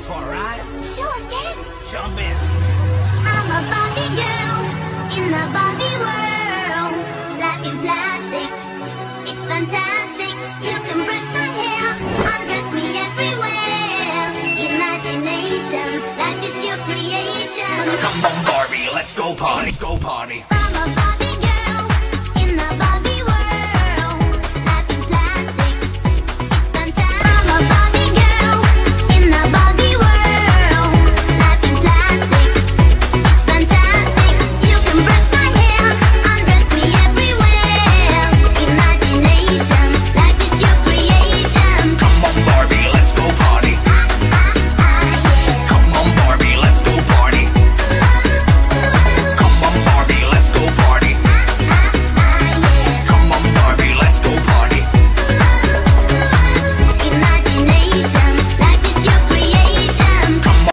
for a ride? Sure, Ken. Jump in. I'm a Barbie girl in the Barbie world. Life in plastic, it's fantastic. You can brush my hair, undress me everywhere. Imagination, life is your creation. Come on, Barbie, let's go party. Let's go party.